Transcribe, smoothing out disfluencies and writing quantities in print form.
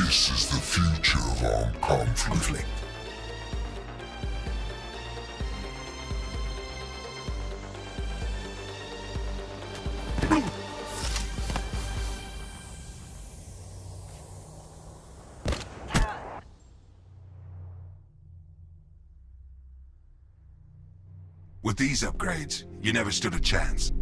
This is the future of armed conflict. With these upgrades, you never stood a chance.